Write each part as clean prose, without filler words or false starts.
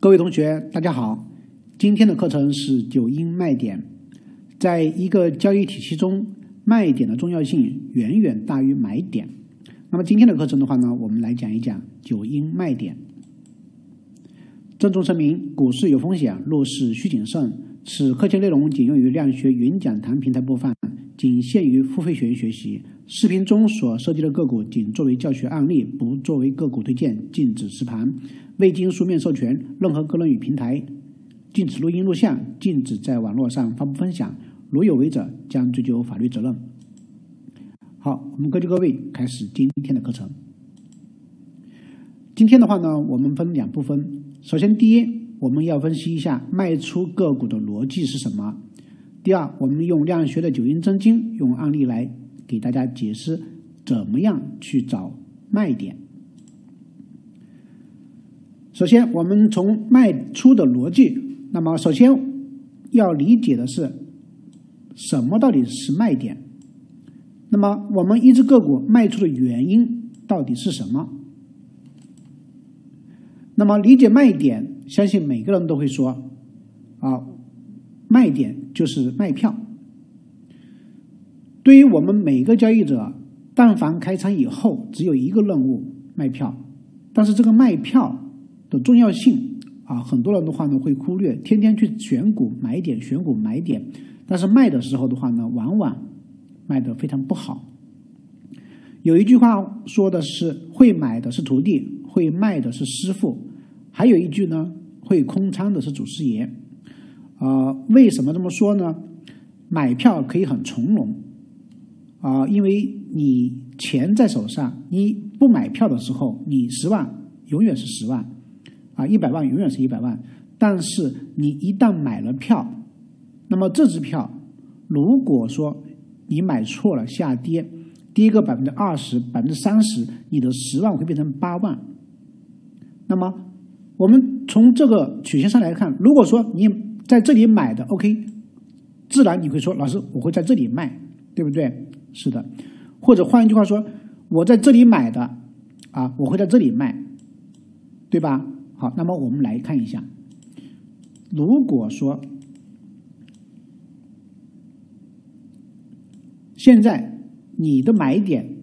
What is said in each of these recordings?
各位同学，大家好。今天的课程是九阴卖点。在一个交易体系中，卖点的重要性远远大于买点。那么今天的课程的话呢，我们来讲一讲九阴卖点。郑重声明：股市有风险，入市需谨慎。此课件内容仅用于量学云讲堂平台播放，仅限于付费学员学习。视频中所涉及的个股仅作为教学案例，不作为个股推荐，禁止实盘。未经书面授权，任何个人与平台禁止录音录像，禁止在网络上发布分享，如有违者将追究法律责任。好，我们各就各位，开始今天的课程。今天的话呢，我们分两部分。首先，第一，我们要分析一下卖出个股的逻辑是什么。第二，我们用量学的九阴真经，用案例来给大家解释怎么样去找卖点。首先，我们从卖出的逻辑，那么首先要理解的是什么到底是卖点。那么我们一只个股卖出的原因到底是什么？那么理解卖点，相信每个人都会说卖点就是卖票。对于我们每个交易者，但凡开仓以后只有一个任务，卖票。但是这个卖票的重要性很多人的话呢会忽略，天天去选股买点，选股买点，但是卖的时候的话呢，往往卖得非常不好。有一句话说的是，会买的是徒弟，会卖的是师傅。还有一句呢，会空仓的是祖师爷。为什么这么说呢？买票可以很从容因为你钱在手上，你不买票的时候，你10万永远是10万100万永远是100万。但是你一旦买了票，那么这支票如果说你买错了，下跌跌个20%、30%，你的10万会变成8万。那么我们从这个曲线上来看，如果说你在这里买的 OK， 自然你会说，老师我会在这里卖，对不对？是的。或者换一句话说，我在这里买的我会在这里卖，对吧？好，那么我们来看一下，如果说现在你的买点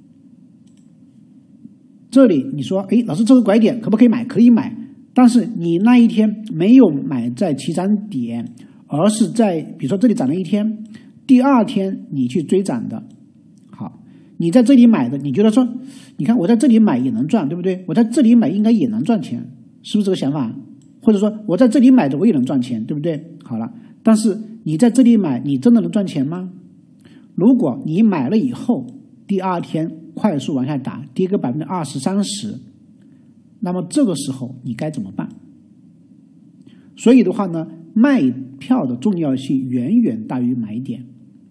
这里，你说老师这个拐点可不可以买？可以买。但是你那一天没有买在起涨点，而是在比如说这里涨了一天，第二天你去追涨的。好，你在这里买的，你觉得说，你看我在这里买也能赚，对不对？我在这里买应该也能赚钱，是不是这个想法？或者说我在这里买的我也能赚钱，对不对？好了，但是你在这里买，你真的能赚钱吗？如果你买了以后，第二天快速往下打，跌个20%、30%，那么这个时候你该怎么办？所以的话呢，卖票的重要性远远大于买点。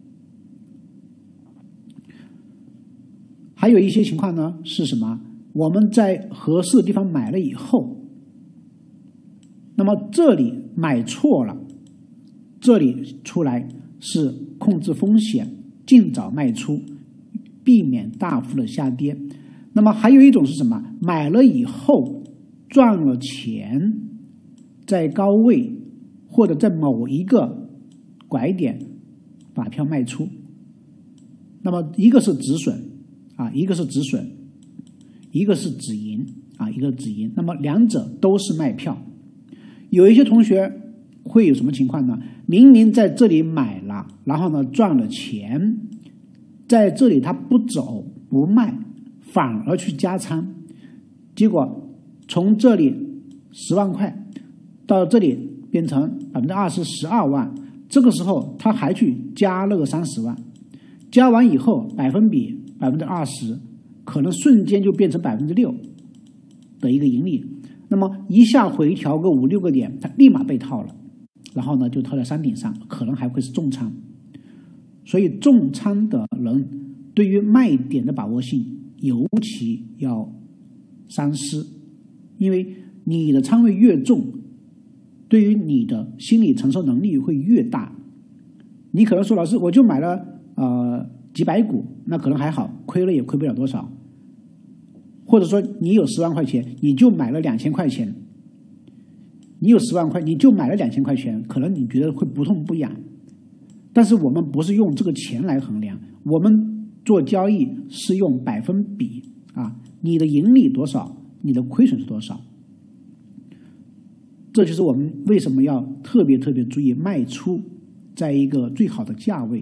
还有一些情况呢是什么？我们在合适的地方买了以后，那么这里买错了，这里出来是控制风险，尽早卖出，避免大幅的下跌。那么还有一种是什么？买了以后赚了钱，在高位或者在某一个拐点把票卖出。那么一个是止损一个是止损，一个是止盈一个止盈。那么两者都是卖票。有一些同学会有什么情况呢？明明在这里买了，然后呢赚了钱，在这里他不走不卖，反而去加仓，结果从这里10万块到这里变成12万，这个时候他还去加那个30万，加完以后百分比20%，可能瞬间就变成6%的一个盈利。那么一下回调个5、6个点，他立马被套了，然后呢就套在山顶上，可能还会是重仓。所以重仓的人对于卖点的把握性尤其要三思，因为你的仓位越重，对于你的心理承受能力会越大。你可能说，老师我就买了几百股，那可能还好，亏了也亏不了多少。或者说你有10万块钱，你就买了2000块钱， 你有10万块，你就买了2000块钱，可能你觉得会不痛不痒。但是我们不是用这个钱来衡量，我们做交易是用百分比啊，你的盈利多少，你的亏损是多少。这就是我们为什么要特别注意卖出在一个最好的价位。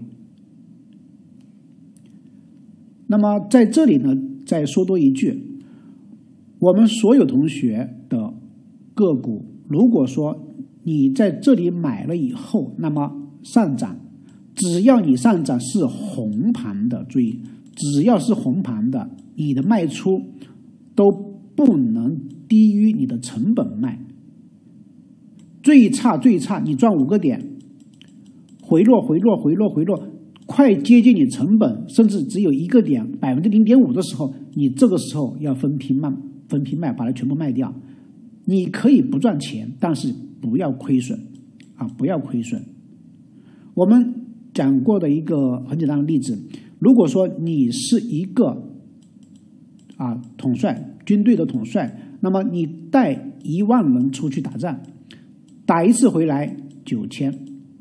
那么在这里呢，再说多一句，我们所有同学的个股，如果说你在这里买了以后，那么上涨，只要你上涨是红盘的，注意，只要是红盘的，你的卖出都不能低于你的成本卖。最差，你赚5个点，回落，快接近你成本，甚至只有1个点0.5%的时候，你这个时候要分批卖，把它全部卖掉。你可以不赚钱，但是不要亏损啊，不要亏损。我们讲过的一个很简单的例子，如果说你是一个统帅，军队的统帅，那么你带1万人出去打仗，打一次回来9000，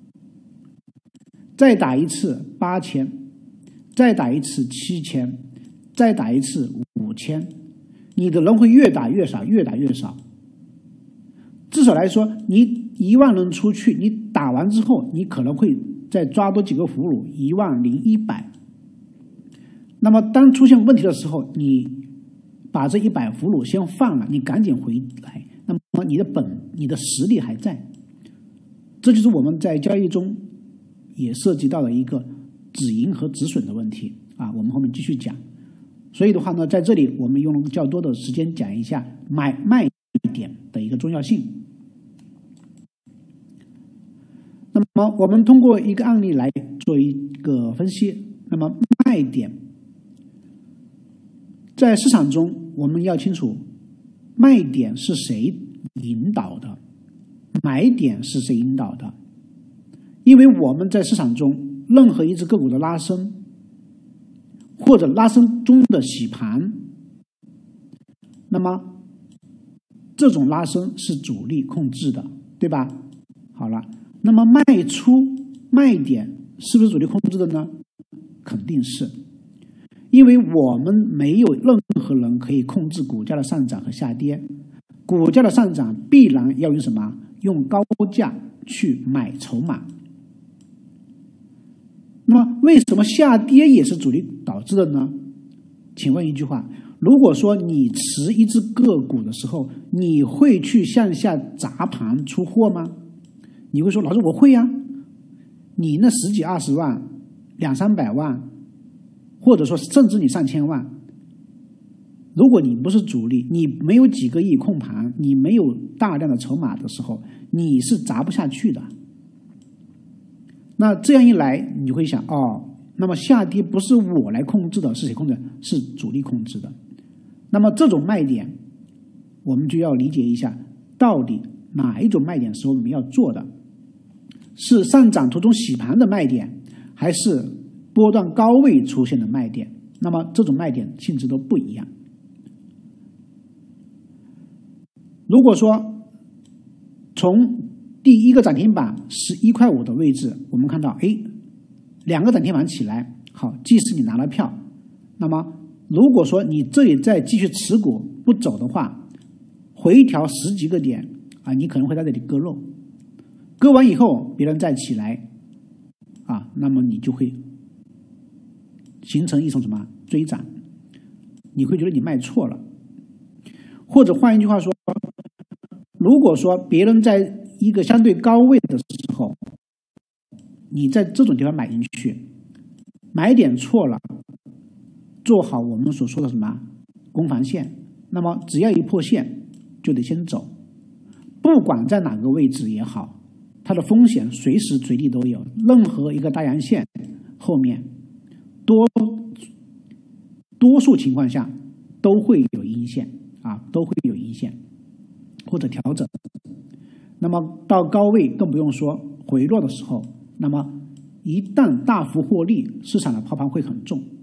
再打一次8000，再打一次7000，再打一次5000，你的人会越打越少。至少来说，你1万人出去，你打完之后，你可能会再抓多几个俘虏，10100。那么当出现问题的时候，你把这100俘虏先放了，你赶紧回来，那么你的实力还在。这就是我们在交易中也涉及到了一个止盈和止损的问题啊，我们后面继续讲。所以的话呢，在这里我们用了较多的时间讲一下买卖点的一个重要性。那么我们通过一个案例来做一个分析。那么卖点在市场中，我们要清楚卖点是谁引导的，买点是谁引导的。因为我们在市场中任何一只个股的拉升，或者拉升中的洗盘，那么这种拉升是主力控制的，对吧？好了，那么卖出卖点是不是主力控制的呢？肯定是，因为我们没有任何人可以控制股价的上涨和下跌，股价的上涨必然要用什么？用高价去买筹码。那么为什么下跌也是主力导致的呢？请问一句话，如果说你持一只个股的时候，你会去向下砸盘出货吗？你会说，老师我会呀。你那10几20万200-300万，或者说甚至你上千万，如果你不是主力，你没有几个亿控盘，你没有大量的筹码的时候，你是砸不下去的。那这样一来，你会想，那么下跌不是我来控制的，是谁控制的？是主力控制的。那么这种卖点，我们就要理解一下，到底哪一种卖点是我们要做的？是上涨途中洗盘的卖点，还是波段高位出现的卖点？那么这种卖点性质都不一样。如果说从第一个涨停板11.5块的位置，我们看到2个涨停板起来，好，即使你拿了票，那么如果说你这里再继续持股不走的话，回调10几个点你可能会在这里割肉，割完以后别人再起来那么你就会形成一种什么追涨，你会觉得你卖错了。或者换一句话说，如果说别人在一个相对高位的时候，你在这种地方买进去，买点错了，做好我们所说的什么攻防线，那么只要一破线就得先走，不管在哪个位置也好，它的风险随时随地都有，任何一个大阳线后面多数情况下都会有阴线都会有阴线或者调整。那么到高位更不用说，回落的时候，那么一旦大幅获利，市场的抛盘会很重。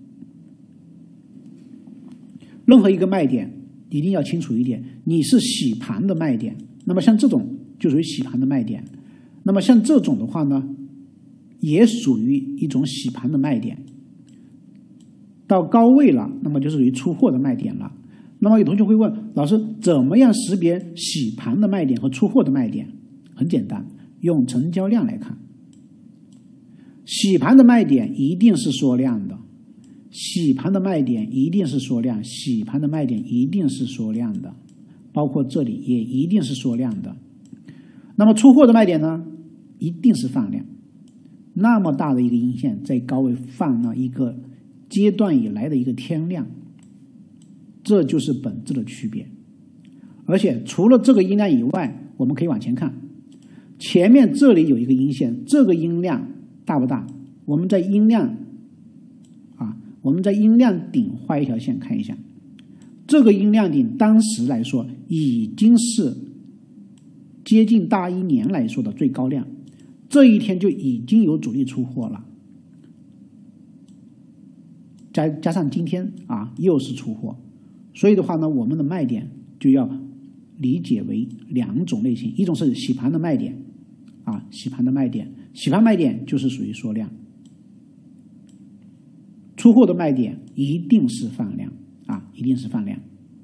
任何一个卖点一定要清楚一点，你是洗盘的卖点，那么像这种就属于洗盘的卖点。那么像这种的话呢，也属于一种洗盘的卖点。到高位了，那么就属于出货的卖点了。那么有同学会问，老师怎么样识别洗盘的卖点和出货的卖点？很简单，用成交量来看。洗盘的卖点一定是缩量的，洗盘的卖点一定是缩量，洗盘的卖点一定是缩量的，包括这里也一定是缩量的。那么出货的卖点呢，一定是放量。那么大的一个阴线在高位放了一个阶段以来的一个天量，这就是本质的区别。而且除了这个阴量以外，我们可以往前看，前面这里有一个阴线，这个阴量大不大？我们在阴量顶画一条线看一下，这个阴量顶当时来说已经是接近大1年来说的最高量，这一天就已经有主力出货了，加上今天又是出货，所以的话呢，我们的卖点就要理解为2种类型，一种是洗盘的卖点洗盘的卖点，洗盘卖点就是属于缩量，出货的卖点一定是放量一定是放量。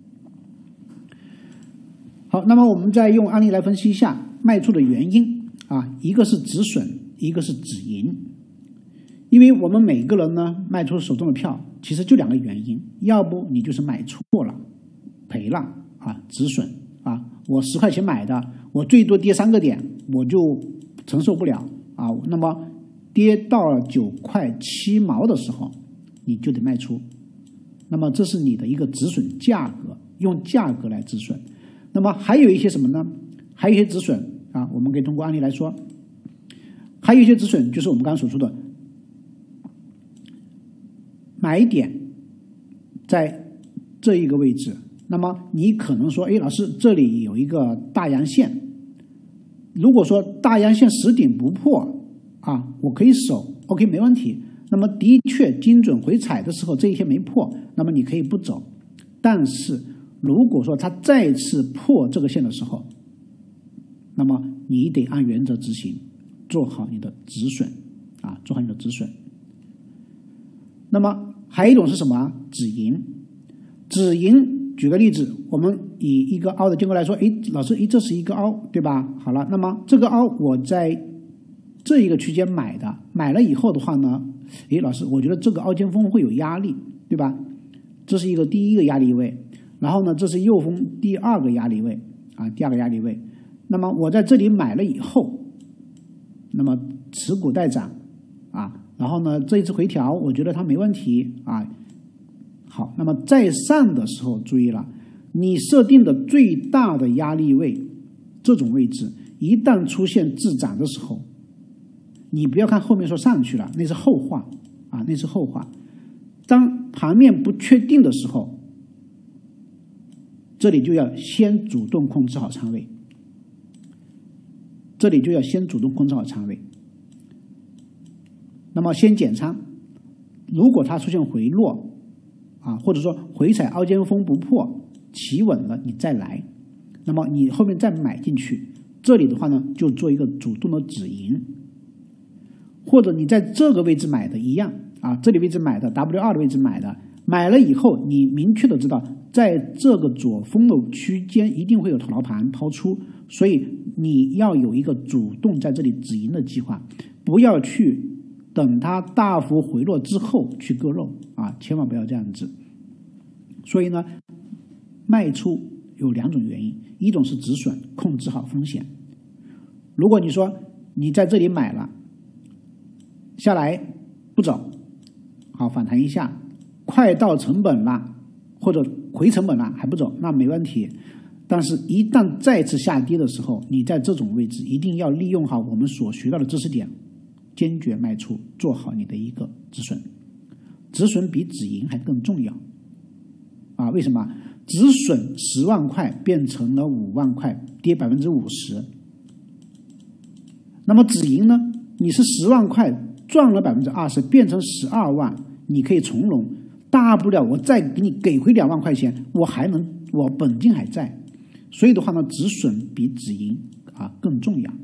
好，那么我们再用案例来分析一下卖出的原因一个是止损，一个是止盈。因为我们每个人呢卖出手中的票，其实就2个原因，要不你就是买错了赔了止损我10块钱买的，我最多跌3个点我就承受不了那么跌到了9块7毛的时候你就得卖出，那么这是你的一个止损价格，用价格来止损。那么还有一些什么呢？还有一些止损我们可以通过案例来说，还有一些止损就是我们刚刚所说的买点在这一个位置，那么你可能说，老师这里有一个大阳线，如果说大阳线10顶不破我可以守 OK 没问题。那么的确精准回踩的时候这一天没破，那么你可以不走。但是如果说它再次破这个线的时候，那么你得按原则执行，做好你的止损做好你的止损。那么还有一种是什么？止盈。止盈举个例子，我们以一个凹的结构来说，老师这是一个凹对吧？好了，那么这个凹我在这一个区间买的，买了以后的话呢，老师我觉得这个凹尖峰会有压力对吧？这是一个第一个压力位，然后呢这是右峰第2个压力位第2个压力位。那么我在这里买了以后，那么持股待涨然后呢这一次回调我觉得它没问题好，那么在上的时候注意了，你设定的最大的压力位这种位置一旦出现滞涨的时候，你不要看后面说上去了，那是后话那是后话。当盘面不确定的时候，这里就要先主动控制好仓位，这里就要先主动控制好仓位。那么先减仓，如果它出现回落或者说回踩凹尖峰不破企稳了你再来，那么你后面再买进去，这里的话呢就做一个主动的止盈。或者你在这个位置买的一样这里位置买的 W2 的位置买的，买了以后你明确的知道在这个左峰的区间一定会有头盘抛出，所以你要有一个主动在这里止盈的计划，不要去等它大幅回落之后去割肉千万不要这样子。所以呢卖出有2种原因，一种是止损，控制好风险。如果你说你在这里买了下来不走，好反弹一下快到成本了或者回成本了还不走，那没问题。但是一旦再次下跌的时候，你在这种位置一定要利用好我们所学到的知识点，坚决卖出，做好你的一个止损。止损比止盈还更重要为什么？止损10万块变成了5万块，跌50%。那么止盈呢，你是10万块赚了20%，变成12万，你可以从容，大不了我再给你给回2万块钱，我本金还在。所以的话呢，止损比止盈更重要。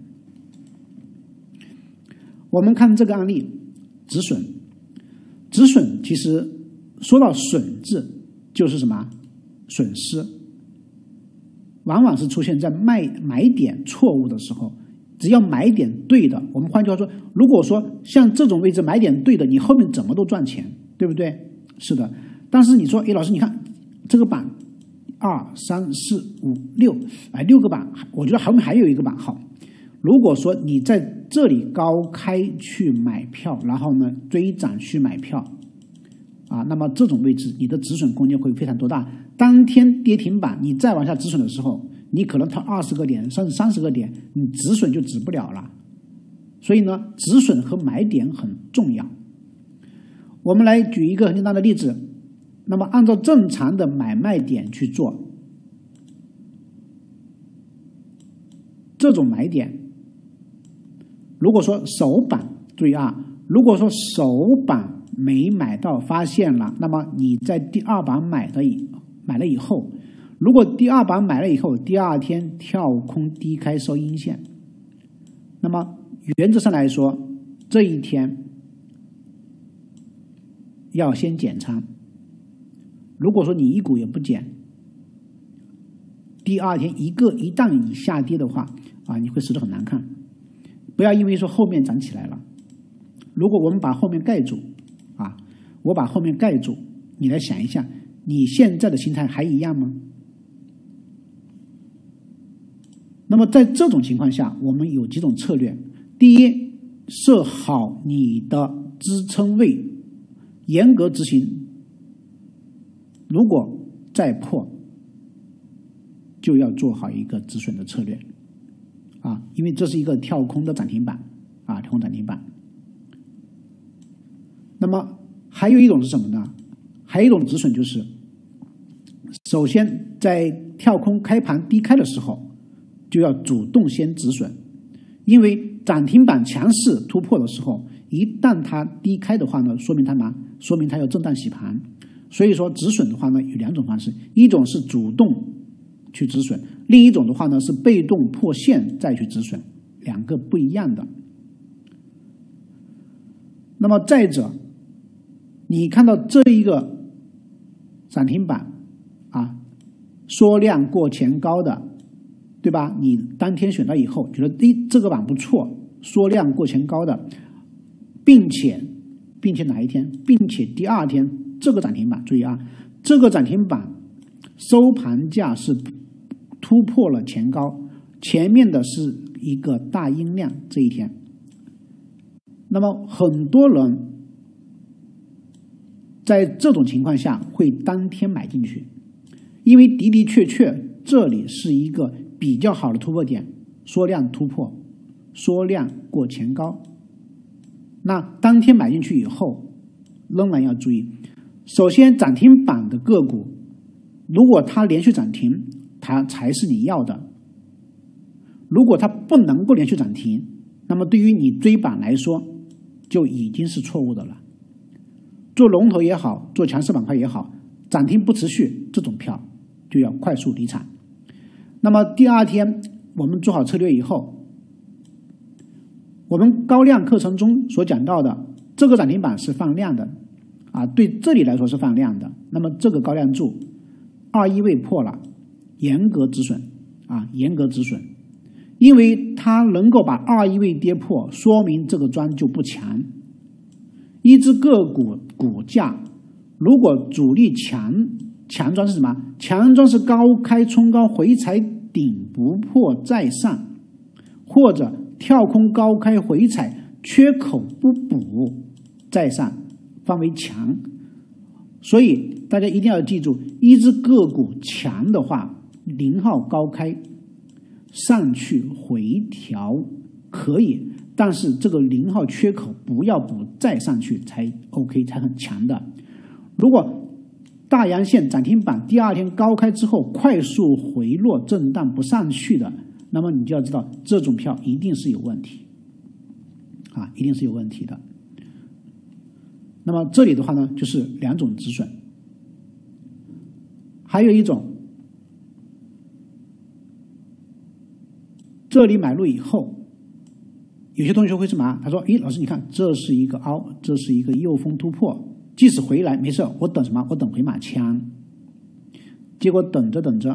我们看这个案例，止损。止损其实说到损字就是什么？损失，往往是出现在买点错误的时候。只要买点对的，我们换句话说，如果说像这种位置买点对的，你后面怎么都赚钱，对不对？是的。但是你说，老师，你看这个板2、3、4、5、6，6个板，我觉得后面还有一个板好。如果说你在这里高开去买票，然后呢追涨去买票，那么这种位置你的止损空间会非常多大。当天跌停板，你再往下止损的时候，你可能套20个点甚至30个点，你止损就止不了了。所以呢，止损和买点很重要。我们来举一个很简单的例子，那么按照正常的买卖点去做，这种买点，如果说首板，注意如果说首板没买到发现了，那么你在第二板买了以后，如果第二板买了以后，第二天跳空低开收阴线，那么原则上来说，这一天要先减仓。如果说你一股也不减，第二天一旦你下跌的话，你会死得很难看。不要因为说后面涨起来了，如果我们把后面盖住，我把后面盖住，你来想一下，你现在的心态还一样吗？那么在这种情况下，我们有几种策略。第一，设好你的支撑位，严格执行。如果再破，就要做好一个止损的策略因为这是一个跳空的涨停板跳空涨停板。那么还有一种是什么呢？还有一种止损就是，首先在跳空开盘低开的时候，就要主动先止损，因为涨停板强势突破的时候，一旦它低开的话呢，说明它要震荡洗盘。所以说止损的话呢，有两种方式，一种是主动去止损，另一种的话呢是被动破线再去止损，两个不一样的。那么再者，你看到这一个涨停板缩量过前高的，对吧？你当天选到以后，觉得这个板不错，缩量过前高的，并且哪一天，并且第二天这个涨停板，注意这个涨停板收盘价是突破了前高，前面的是一个大阴量这一天。那么很多人在这种情况下会当天买进去，因为的的确确这里是一个比较好的突破点，缩量突破，缩量过前高。那当天买进去以后，仍然要注意，首先涨停板的个股，如果它连续涨停，它才是你要的。如果它不能够连续涨停，那么对于你追板来说就已经是错误的了。做龙头也好，做强势板块也好，涨停不持续，这种票就要快速离场。那么第二天我们做好策略以后，我们高量课程中所讲到的这个涨停板是放量的对这里来说是放量的。那么这个高量柱21位破了，严格止损严格止损，因为它能够把21位跌破，说明这个庄就不强。一只个股股价如果主力强庄是什么？强庄是高开冲高回踩顶不破再上，或者跳空高开回踩缺口不补再上，方为强。所以大家一定要记住，一只个股强的话，0号高开上去回调可以，但是这个0号缺口不要补再上去才 OK， 才很强的。如果大阳线涨停板第二天高开之后快速回落震荡不上去的，那么你就要知道这种票一定是有问题一定是有问题的。那么这里的话呢，就是两种止损。还有一种这里买入以后，有些同学会什么？他说：“诶，老师，你看这是一个凹，这是一个右峰突破，即使回来没事，我等什么？我等回马枪。”结果等着等着，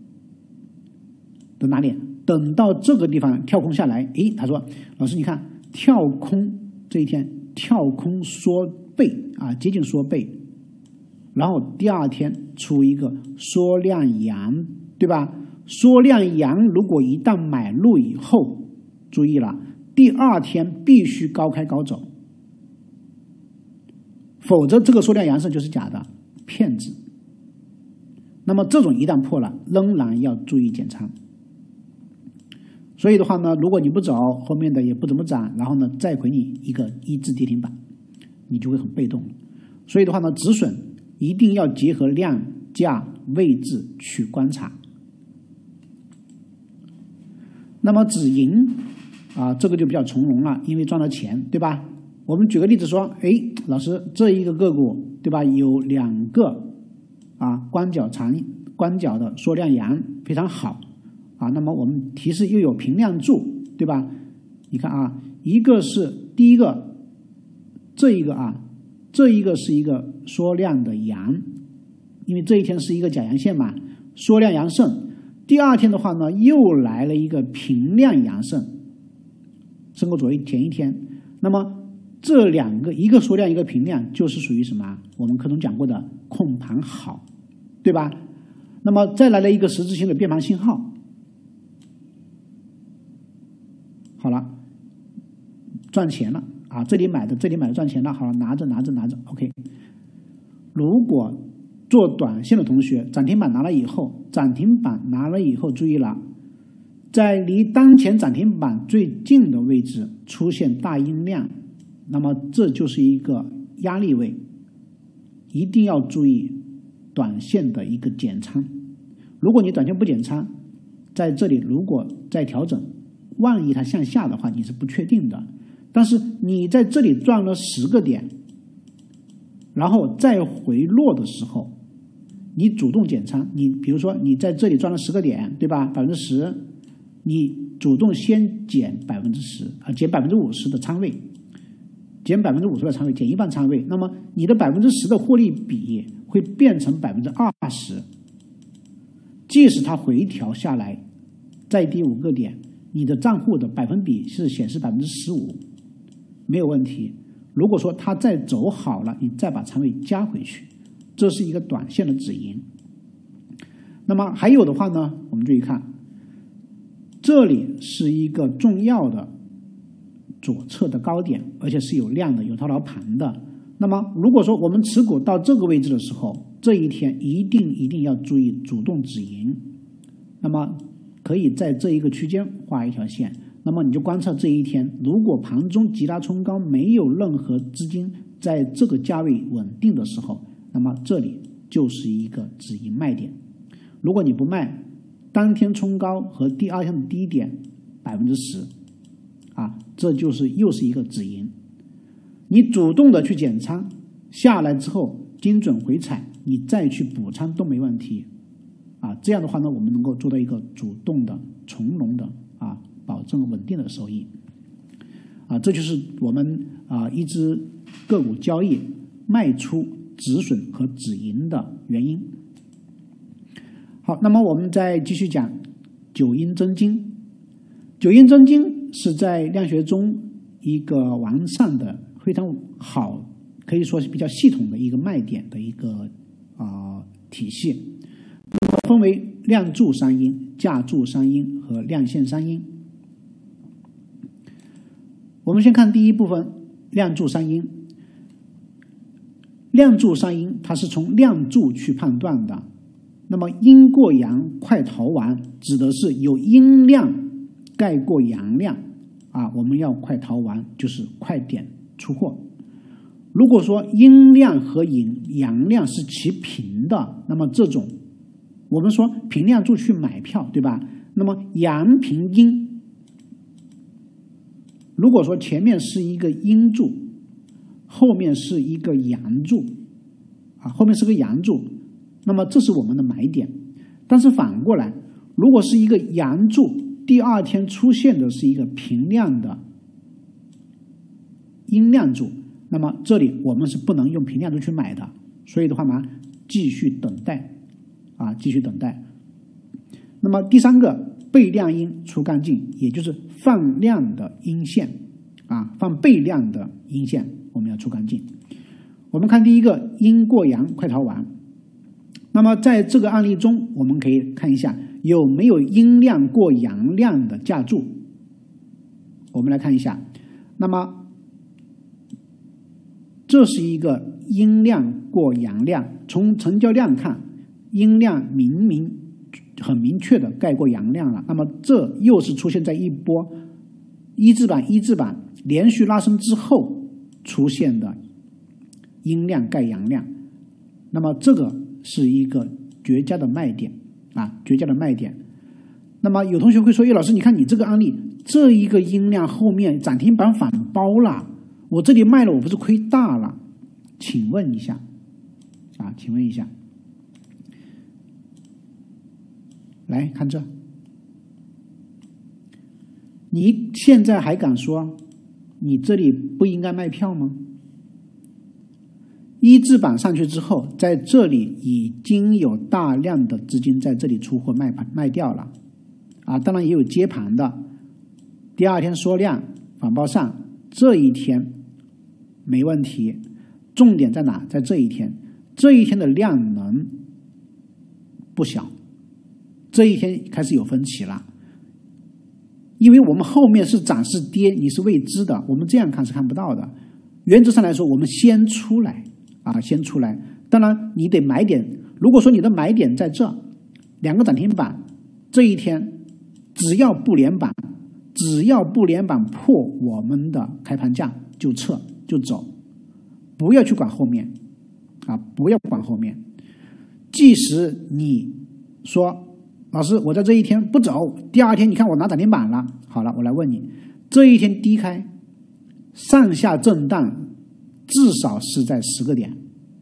等哪里？等到这个地方跳空下来，诶，他说：“老师，你看跳空这一天跳空缩背啊，接近缩背，然后第二天出一个缩量阳，对吧？缩量阳如果一旦买入以后，注意了。”第二天必须高开高走，否则这个缩量阳线就是假的，骗子。那么这种一旦破了，仍然要注意减仓。所以的话呢，如果你不走，后面的也不怎么涨，然后呢再回你一个一字跌停板，你就会很被动。所以的话呢，止损一定要结合量价位置去观察。那么止盈这个就比较从容了，因为赚了钱，对吧？我们举个例子说，哎，老师，这一个个股，对吧？有2个关角的缩量阳非常好那么我们提示又有平量柱，对吧？你看一个是第一个，这一个是一个缩量的阳，因为这一天是一个假阳线嘛，缩量阳盛。第二天的话呢，又来了一个平量阳盛。升过前一天，那么这2个，一个缩量一个平量，就是属于什么？我们课中讲过的控盘好，对吧？那么再来了一个十字星的变盘信号，好了，赚钱了这里买的赚钱了，好了，拿着 ，OK。如果做短线的同学，涨停板拿了以后，注意了。在离当前涨停板最近的位置出现大阴量，那么这就是一个压力位，一定要注意短线的一个减仓。如果你短线不减仓，在这里如果再调整，万一它向下的话，你是不确定的。但是你在这里赚了10个点，然后再回落的时候，你主动减仓，你比如说你在这里赚了10个点，对吧？10%。你主动先减10%减50%的仓位，减50%的仓位，减一半仓位，那么你的10%的获利比会变成20%。即使它回调下来，再低5个点，你的账户的百分比是显示15%，没有问题。如果说它再走好了，你再把仓位加回去，这是一个短线的止盈。那么还有的话呢，我们注意看。这里是一个重要的左侧的高点，而且是有量的，有套牢盘的。那么如果说我们持股到这个位置的时候，这一天一定要注意主动止盈。那么可以在这一个区间画一条线，那么你就观察这一天，如果盘中急拉冲高，没有任何资金在这个价位稳定的时候，那么这里就是一个止盈卖点。如果你不卖，当天冲高和第二天的低点10%这就是又是一个止盈。你主动的去减仓，下来之后精准回踩，你再去补仓都没问题这样的话呢，我们能够做到一个主动的从容的保证稳定的收益这就是我们一只个股交易卖出止损和止盈的原因。好，那么我们再继续讲九阴真经。九阴真经是在量学中一个完善的非常好，可以说是比较系统的一个卖点的一个体系。那么分为量柱三阴、价柱三阴和量线三阴。我们先看第一部分，量柱三阴。量柱三阴它是从量柱去判断的。那么阴过阳快逃完，指的是有阴量盖过阳量我们要快逃完，就是快点出货。如果说阴量和阳量是齐平的，那么这种我们说平量柱去买票，对吧？那么阳平阴，如果说前面是一个阴柱，后面是一个阳柱后面是个阳柱，那么这是我们的买点。但是反过来，如果是一个阳柱第二天出现的是一个平量的阴量柱，那么这里我们是不能用平量柱去买的，所以的话嘛，继续等待继续等待。那么第三个倍量阴出干劲，也就是放量的阴线放倍量的阴线，我们要出干劲。我们看第一个阴过阳快逃完。那么在这个案例中，我们可以看一下有没有阴量过阳量的架柱。我们来看一下，那么这是一个阴量过阳量，从成交量看，阴量很明确的盖过阳量了。那么这又是出现在一波一字板连续拉升之后出现的阴量盖阳量，那么这个是一个绝佳的卖点绝佳的卖点。那么有同学会说，叶老师，你看你这个案例，这一个阴量后面涨停板反包了，我这里卖了，我不是亏大了？请问一下来看这，你现在还敢说你这里不应该卖票吗？一字板上去之后，在这里已经有大量的资金在这里出货卖掉了当然也有接盘的，第二天缩量反包上，这一天没问题。重点在哪？在这一天的量能不小，这一天开始有分歧了，因为我们后面是涨是跌你是未知的，我们这样看是看不到的。原则上来说，我们先出来当然你得买点，如果说你的买点在这两个涨停板，这一天只要不连板破我们的开盘价就撤就走，不要去管后面不要管后面。即使你说老师我在这一天不走，第二天你看我拿涨停板了，好了，我来问你，这一天低开上下震荡至少是在10个点，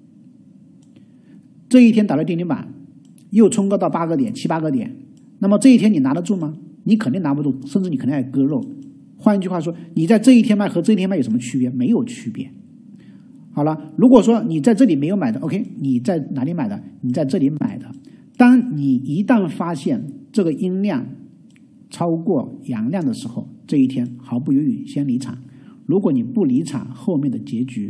这一天打了跌停板又冲高到8个点7、8个点，那么这一天你拿得住吗？你肯定拿不住，甚至你肯定还割肉。换一句话说，你在这一天卖和这一天卖有什么区别？没有区别。好了，如果说你在这里没有买的 OK， 你在哪里买的？你在这里买的。当你一旦发现这个阴量超过阳量的时候，这一天毫不犹豫先离场。如果你不离场，后面的结局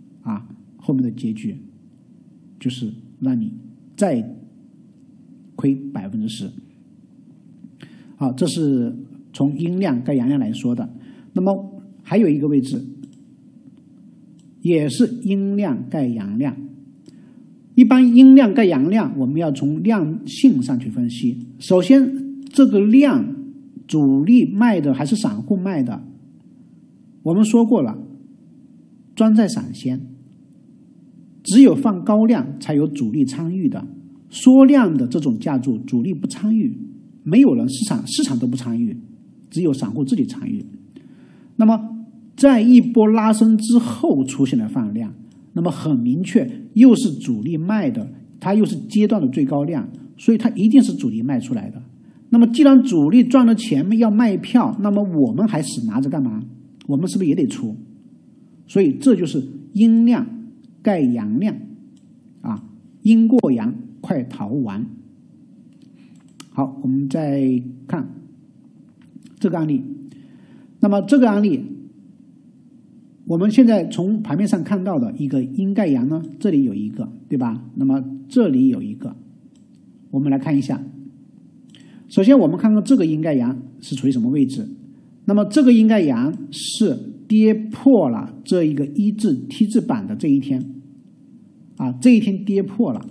就是让你再亏10%。好，这是从阴量盖阳量来说的。那么还有一个位置也是阴量盖阳量。一般阴量盖阳量我们要从量性上去分析。首先这个量主力卖的还是散户卖的？我们说过了，专在散先，只有放高量才有主力参与的，缩量的这种架构主力不参与，没有人市场都不参与，只有散户自己参与。那么在一波拉升之后出现了放量，那么很明确又是主力卖的，它又是阶段的最高量，所以它一定是主力卖出来的。那么既然主力赚了钱要卖票，那么我们还死拿着干嘛？我们是不是也得出？所以这就是阴量盖阳量阴过阳快逃完。好，我们再看这个案例。那么这个案例我们现在从盘面上看到的一个阴盖阳呢，这里有一个，对吧？那么这里有一个，我们来看一下。首先我们看看这个阴盖阳是处于什么位置。那么这个阴盖阳是跌破了这一个一字 T 字板的这一天这一天跌破了。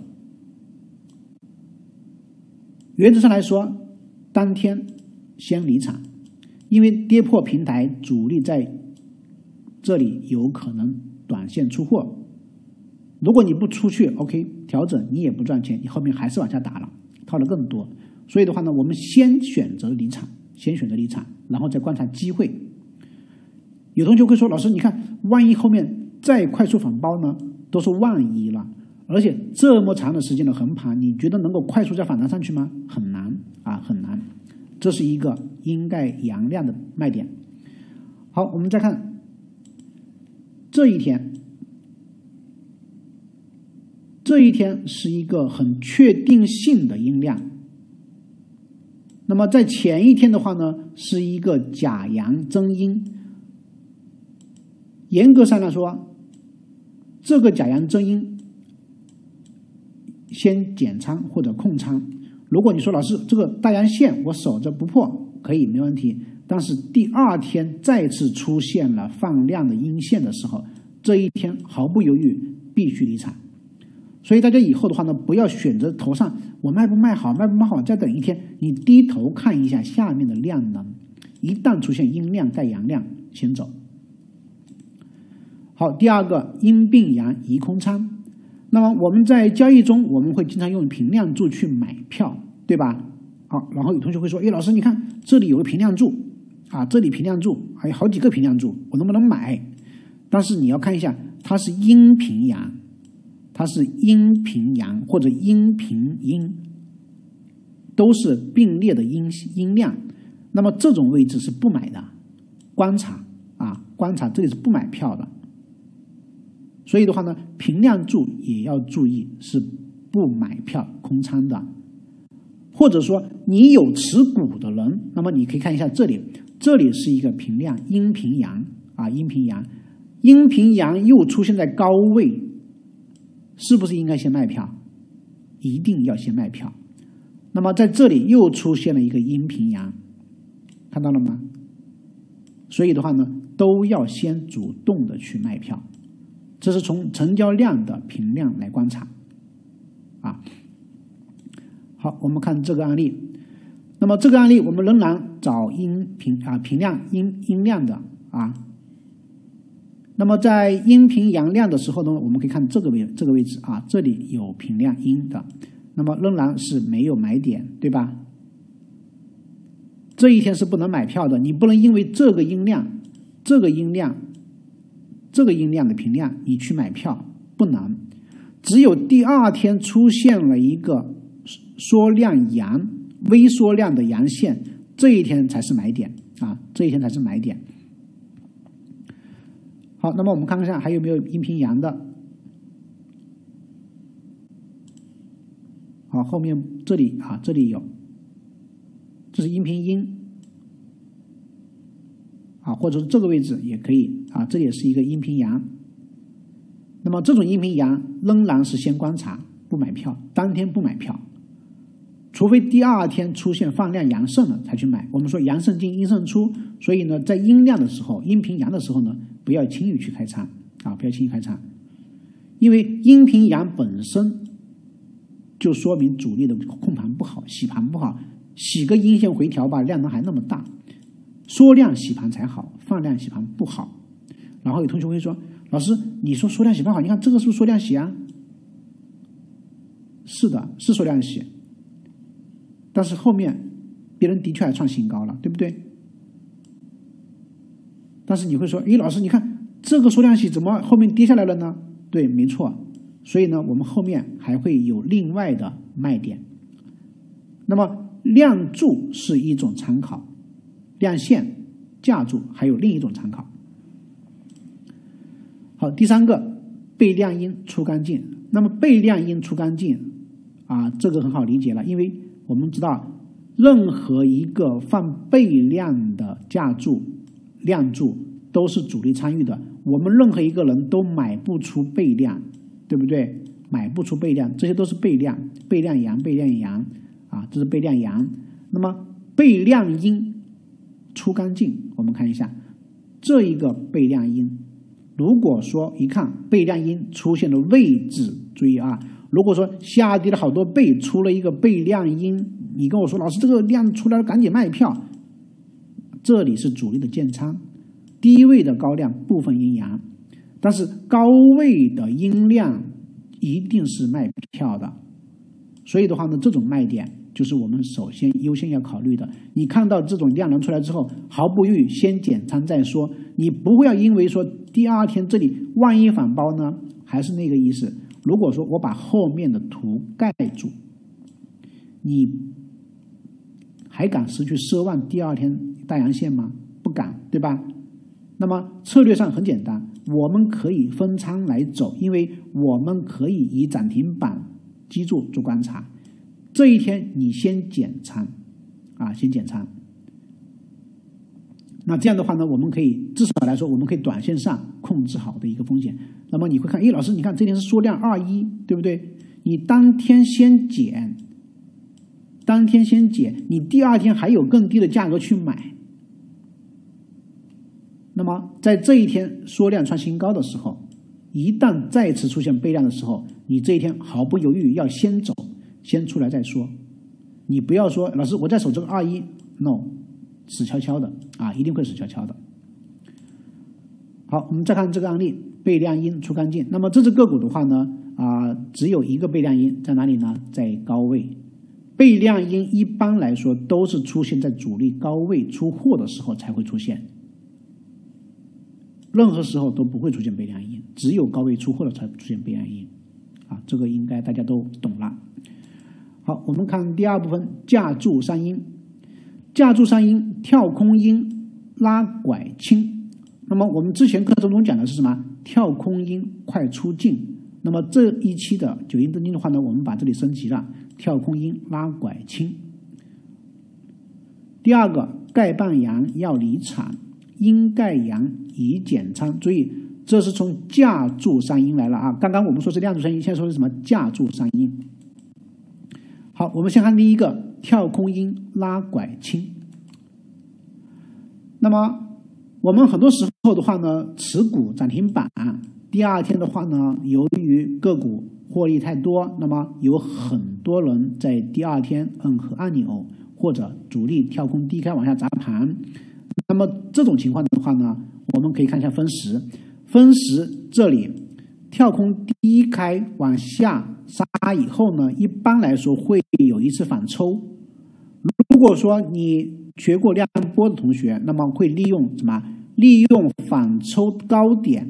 原则上来说，当天先离场，因为跌破平台，主力在这里有可能短线出货。如果你不出去 OK 调整，你也不赚钱，你后面还是往下打了，套了更多。所以的话呢，我们先选择离场，然后再观察机会。有同学会说，老师你看万一后面再快速反包呢？都是万一了，而且这么长的时间的横盘，你觉得能够快速再反弹上去吗？很难很难。这是一个阴盖阳量的卖点。好，我们再看这一天。这一天是一个很确定性的阴量，那么在前一天的话呢，是一个假阳真阴。严格上来说，这个假阳真阴先减仓或者控仓。如果你说老师这个大阳线我守着不破，可以没问题。但是第二天再次出现了放量的阴线的时候，这一天毫不犹豫必须离场。所以大家以后的话呢，不要选择头上我卖不卖好，卖不卖好再等一天，你低头看一下下面的量能，一旦出现阴量带阳量，先走。好，第二个阴并阳移空仓。那么我们在交易中，我们会经常用平量柱去买票，对吧？好，然后有同学会说，老师你看这里有个平量柱啊，这里平量柱还有好几个平量柱，我能不能买？但是你要看一下，它是阴平阳，它是阴平阳或者阴平阴，都是并列的阴量。那么这种位置是不买的，观察啊，观察这里是不买票的。所以的话呢，平量柱也要注意是不买票空仓的。或者说你有持股的人，那么你可以看一下这里，这里是一个平量阴平阳啊，阴平阳，阴平阳又出现在高位，是不是应该先卖票？一定要先卖票。那么在这里又出现了一个阴平阳，看到了吗？所以的话呢，都要先主动的去卖票。这是从成交量的平量来观察啊。好，我们看这个案例。那么这个案例我们仍然找平量阴量的啊。那么在阴平阳量的时候呢，我们可以看这个位置啊，这里有平量阴的，那么仍然是没有买点，对吧？这一天是不能买票的，你不能因为这个阴量的平量你去买票，不能。只有第二天出现了一个缩量阳微缩量的阳线，这一天才是买点啊，这一天才是买点。好，那么我们看一下还有没有阴平阳的。好，后面这里啊，这里有，这是阴平阴啊，或者是这个位置也可以啊，这里也是一个阴平阳。那么这种阴平阳仍然是先观察，不买票，当天不买票，除非第二天出现放量阳盛了才去买。我们说阳盛进阴盛出，所以呢，在阴量的时候，阴平阳的时候呢，不要轻易去开仓啊，不要轻易开仓，因为阴平阳本身就说明主力的控盘不好，洗盘不好，洗个阴线回调吧，量能还那么大，缩量洗盘才好，放量洗盘不好。然后有同学会说，老师你说缩量洗盘好，你看这个是不是缩量洗啊？是的，是缩量洗，但是后面别人的确还创新高了，对不对？但是你会说，老师你看这个缩量洗怎么后面跌下来了呢？对，没错。所以呢，我们后面还会有另外的卖点。那么量柱是一种参考，量线、价柱还有另一种参考。好，第三个被量阴出干净。那么被量阴出干净啊，这个很好理解了，因为我们知道任何一个放被量的价柱、量柱都是主力参与的，我们任何一个人都买不出被量，对不对？买不出被量，这些都是被量，被量阳，被量阳啊，这是被量阳。那么被量阴出干净，我们看一下这一个被量阴。如果说一看被量阴出现的位置，注意啊，如果说下跌了好多倍，出了一个被量阴，你跟我说老师这个量出来了，赶紧卖票，这里是主力的建仓，低位的高量部分阴阳，但是高位的阴量一定是卖票的。所以的话呢，这种卖点就是我们首先优先要考虑的。你看到这种量能出来之后，毫不犹豫先减仓再说，你不会要因为说第二天这里万一反包呢，还是那个意思。如果说我把后面的图盖住，你还敢失去奢望第二天大阳线吗？不敢，对吧？那么策略上很简单，我们可以分仓来走，因为我们可以以涨停板基柱做观察。这一天你先减仓先减仓。那这样的话呢，我们可以至少来说，我们可以短线上控制好的一个风险。那么你会看，老师，你看这天是缩量21，对不对？你当天先减，你第二天还有更低的价格去买。那么在这一天缩量创新高的时候，一旦再次出现背量的时候，你这一天毫不犹豫要先走，先出来再说。你不要说老师我在守这个21 ，no， 死翘翘的一定会死翘翘的。好，我们再看这个案例，被量阴出干净。那么这只个股的话呢，只有一个被量阴，在哪里呢？在高位。被量阴一般来说都是出现在主力高位出货的时候才会出现，任何时候都不会出现被量阴，只有高位出货了才出现被量阴这个应该大家都懂了。好，我们看第二部分，架柱三阴。架柱三阴，跳空阴拉拐清。那么我们之前课程中讲的是什么？跳空阴快出尽。那么这一期的九阴真经的话呢，我们把这里升级了，跳空阴拉拐清。第二个，盖半阳要离场，阴盖阳已减仓。注意，这是从架柱三阴来了刚刚我们说是量柱三阴，现在说是什么？架柱三阴。好，我们先看第一个，跳空阴拉拐清。那么我们很多时候的话呢，持股涨停板，第二天的话呢，由于个股获利太多，那么有很多人在第二天摁和按钮，或者主力跳空低开往下砸盘。那么这种情况的话呢，我们可以看一下分时。分时这里跳空低开往下杀以后呢，一般来说会有一次反抽。如果说你学过量波的同学，那么会利用什么？利用反抽高点，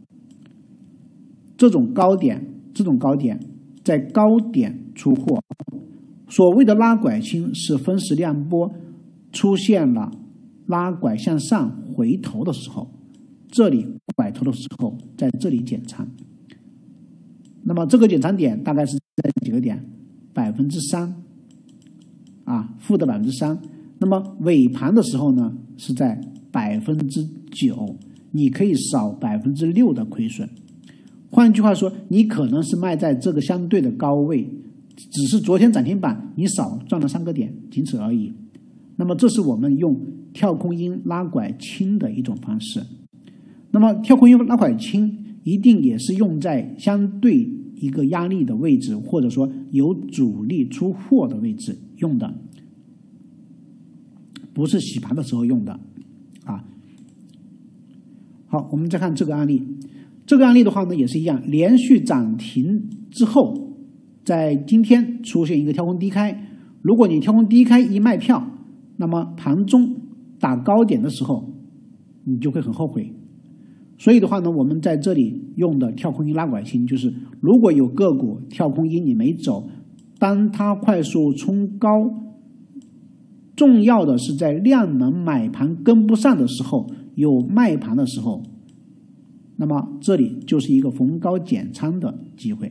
这种高点在高点出货。所谓的拉拐清是分时量波出现了拉拐向上回头的时候，这里拐头的时候，在这里减仓。那么这个减仓点大概是在几个点？3%，负的3%。那么尾盘的时候呢，是在9%，你可以少6%的亏损。换句话说，你可能是卖在这个相对的高位，只是昨天涨停板你少赚了3个点，仅此而已。那么这是我们用跳空阴拉拐清的一种方式。那么跳空阴拉拐清一定也是用在相对一个压力的位置，或者说有主力出货的位置用的，不是洗盘的时候用的好，我们再看这个案例。这个案例的话呢，也是一样，连续涨停之后，在今天出现一个跳空低开。如果你跳空低开一卖票，那么盘中打高点的时候，你就会很后悔。所以的话呢，我们在这里用的跳空阴拉拐清，就是如果有个股跳空阴你没走，当它快速冲高，重要的是在量能买盘跟不上的时候，有卖盘的时候，那么这里就是一个逢高减仓的机会。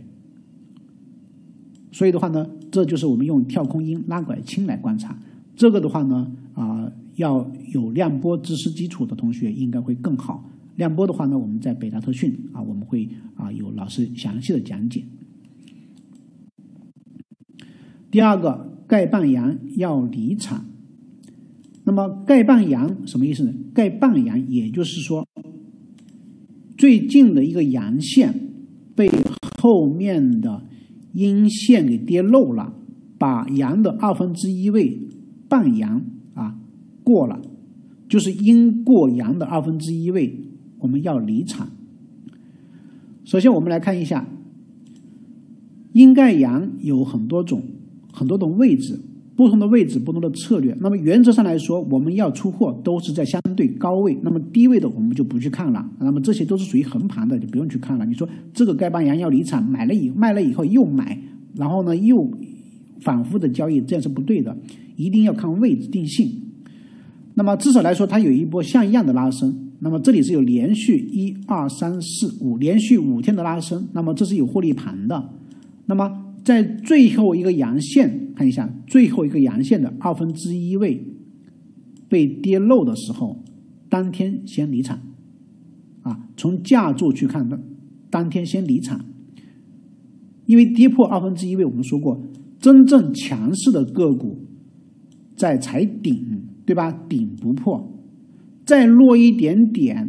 所以的话呢，这就是我们用跳空阴拉拐清来观察。这个的话呢，要有量波知识基础的同学应该会更好。量波的话呢，我们在北大特训我们会有老师详细的讲解。第二个，盖半阳要离场。那么盖半阳什么意思呢？盖半阳也就是说，最近的一个阳线被后面的阴线给跌漏了，把阳的1/2位半阳过了，就是阴过阳的1/2位，我们要离场。首先我们来看一下，阴盖阳有很多种位置，不同的位置不同的策略。那么原则上来说，我们要出货都是在相对高位，那么低位的我们就不去看了。那么这些都是属于横盘的，就不用去看了。你说这个盖半阳要离场，卖了以后又买，然后呢又反复的交易，这样是不对的。 一定要看位置定性。那么至少来说，它有一波像样的拉升。那么这里是有连续1、2、3、4、5连续5天的拉升，那么这是有获利盘的。那么在最后一个阳线，看一下最后一个阳线的1/2位被跌漏的时候，当天先离场啊。从价柱去看的，当天先离场，因为跌破1/2位，我们说过，真正强势的个股在踩顶，对吧？顶不破。再落一点点，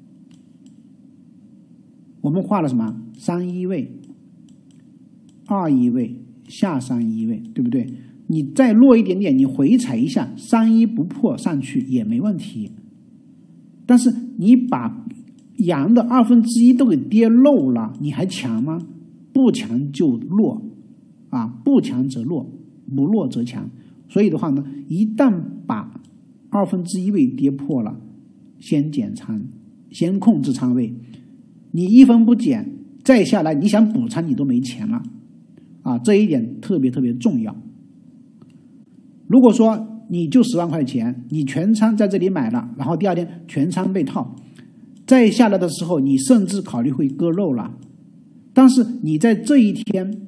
我们画了什么？31位、21位、下31位，对不对？你再落一点点，你回踩一下，31不破上去也没问题。但是你把阳的1/2都给跌漏了，你还强吗？不强就落啊，不强则落，不落则强。所以的话呢，一旦把1/2位跌破了，先减仓，先控制仓位。你一分不减，再下来你想补仓你都没钱了啊！这一点特别特别重要。如果说你就10万块钱，你全仓在这里买了，然后第二天全仓被套，再下来的时候你甚至考虑会割肉了。但是你在这一天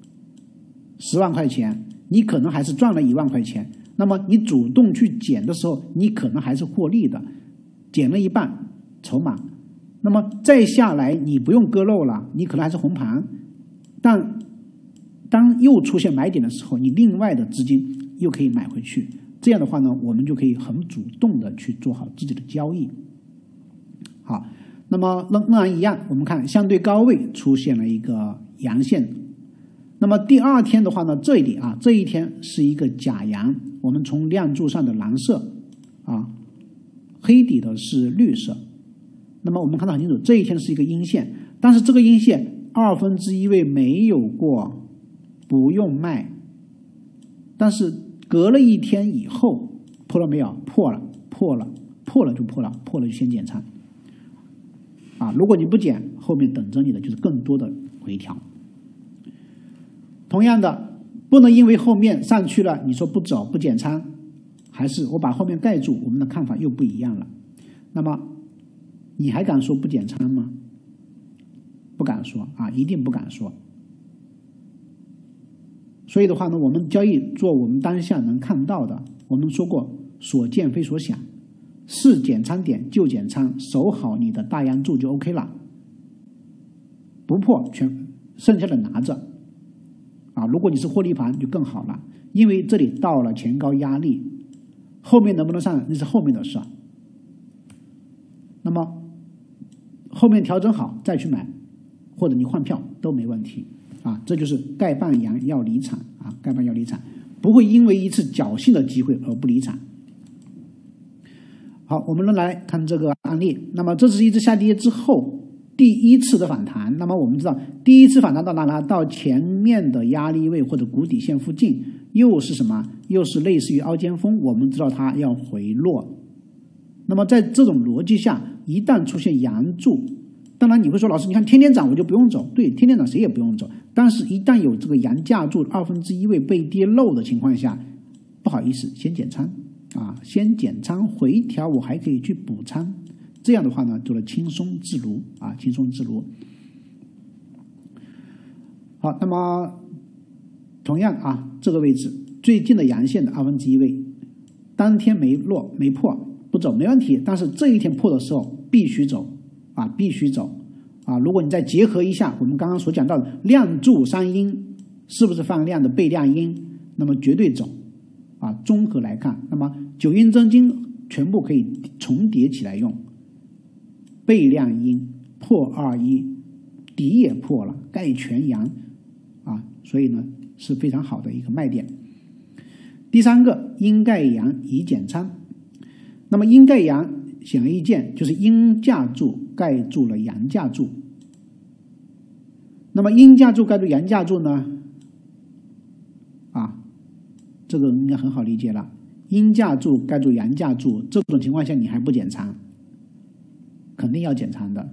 10万块钱，你可能还是赚了1万块钱，那么你主动去减的时候，你可能还是获利的，减了一半筹码。那么再下来你不用割肉了，你可能还是红盘，但当又出现买点的时候，你另外的资金又可以买回去。这样的话呢，我们就可以很主动的去做好自己的交易。好，那么仍然一样，我们看相对高位出现了一个阳线。那么第二天的话呢，这一天是一个假阳，我们从量柱上的蓝色啊，黑底的是绿色。那么我们看到很清楚，这一天是一个阴线，但是这个阴线1/2位没有过，不用卖。但是隔了一天以后破了没有？破了就破了就先减仓啊！如果你不减，后面等着你的就是更多的回调。同样的，不能因为后面上去了，你说不走不减仓，还是我把后面盖住，我们的看法又不一样了。那么你还敢说不减仓吗？不敢说啊，一定不敢说。所以的话呢，我们交易做我们当下能看到的，我们说过所见非所想，是减仓点就减仓，守好你的大阳柱就 OK 了，不破全剩下的拿着啊。如果你是获利盘就更好了，因为这里到了前高压力，后面能不能上那是后面的事。那么后面调整好再去买，或者你换票都没问题啊。这就是盖半阳要离场啊，盖半要离场，不会因为一次侥幸的机会而不离场。好，我们来看这个案例。那么这是一次下跌之后第一次的反弹。那么我们知道第一次反弹到哪呢？到前面的压力位或者谷底线附近，又是什么？又是类似于凹尖峰，我们知道它要回落。那么在这种逻辑下，一旦出现阳柱，当然你会说老师，你看天天涨我就不用走，对，天天涨谁也不用走。但是一旦有这个阳架柱1/2位被跌漏的情况下，不好意思，先减仓啊，先减仓回调，我还可以去补仓。这样的话呢，做了轻松自如啊，轻松自如。好，那么同样啊，这个位置最近的阳线的1/2位，当天没落没破不走没问题，但是这一天破的时候必须走啊，必须走啊！如果你再结合一下我们刚刚所讲到的量柱3阴是不是放量的背量阴，那么绝对走啊！综合来看，那么9阴真经全部可以重叠起来用，背量阴破21，底也破了，盖全阳啊，所以呢是非常好的一个卖点。第三个，阴盖阳以减仓。那么阴盖阳显而易见就是阴架柱盖住了阳架柱。那么阴架柱盖住阳架柱呢？啊，这个应该很好理解了。阴架柱盖住阳架柱，这种情况下你还不减仓，肯定要减仓的。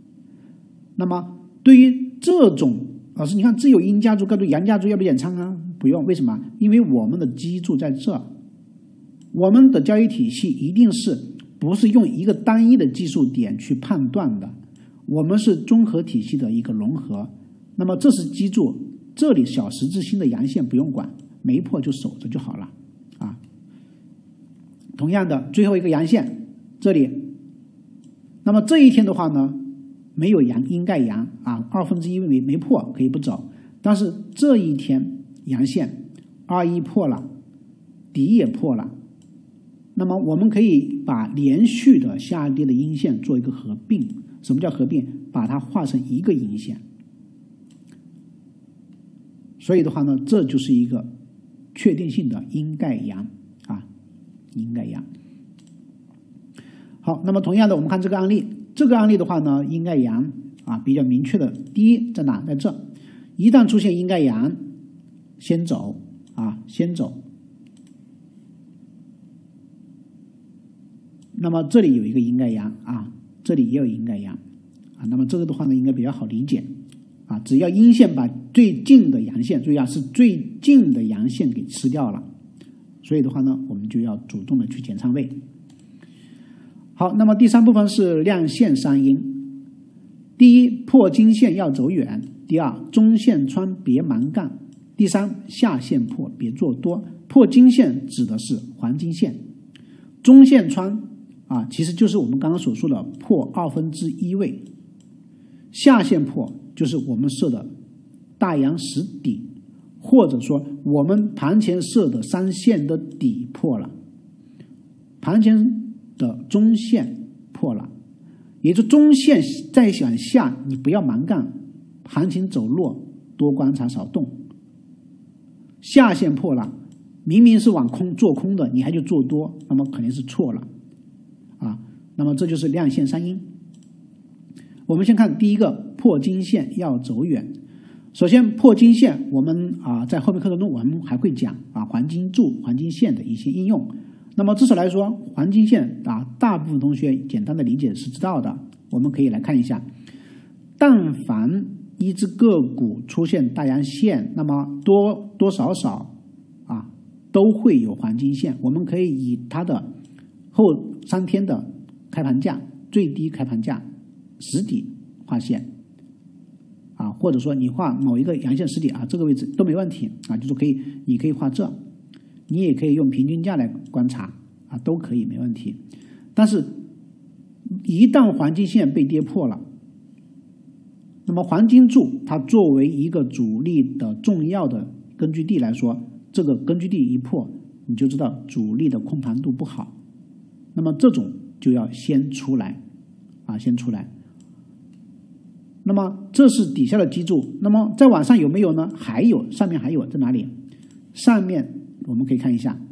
那么对于这种，老师你看只有阴架柱盖住阳架柱，要不减仓啊？ 不用，为什么？因为我们的基柱在这，我们的交易体系一定是不是用一个单一的技术点去判断的，我们是综合体系的一个融合。那么这是基柱，这里小十字星的阳线不用管，没破就守着就好了啊。同样的，最后一个阳线这里，那么这一天的话呢，没有阳阴盖阳啊，1/2没破可以不走，但是这一天阳线21破了，底也破了，那么我们可以把连续的下跌的阴线做一个合并。什么叫合并？把它画成一个阴线。所以的话呢，这就是一个确定性的阴盖阳啊，阴盖阳。好，那么同样的，我们看这个案例，这个案例的话呢，阴盖阳啊比较明确的，第一在哪？在这，一旦出现阴盖阳，先走啊，先走。那么这里有一个阴盖阳啊，这里也有阴盖阳啊，那么这个的话呢，应该比较好理解啊，只要阴线把最近的阳线，注意啊，是最近的阳线给吃掉了，所以的话呢，我们就要主动的去减仓位。好，那么第三部分是量线三阴。第一，破金线要走远；第二，中线穿别蛮干；第三，下线破别做多。破金线指的是黄金线，中线穿啊，其实就是我们刚刚所说的破1/2位，下线破就是我们设的大阳实底，或者说我们盘前设的3线的底破了，盘前的中线破了，也就中线再往下，你不要蛮干，行情走弱，多观察少动。下线破了，明明是往空做空的，你还去做多，那么肯定是错了啊。那么这就是量线三阴。我们先看第一个，破金线要走远。首先破金线，我们在后面课程中我们还会讲黄金柱、黄金线的一些应用。那么至少来说，黄金线大部分同学简单的理解是知道的。我们可以来看一下，但凡一只个股出现大阳线，那么多多少少都会有黄金线。我们可以以它的后3天的开盘价、最低开盘价实底画线或者说你画某一个阳线实底这个位置都没问题就是你可以画这，你也可以用平均价来观察都可以没问题。但是一旦黄金线被跌破了，那么黄金柱它作为一个主力的重要的根据地来说，这个根据地一破，你就知道主力的控盘度不好，那么这种就要先出来先出来。那么这是底下的基柱，那么再往上有没有呢？还有，上面还有，在哪里？上面我们可以看一下，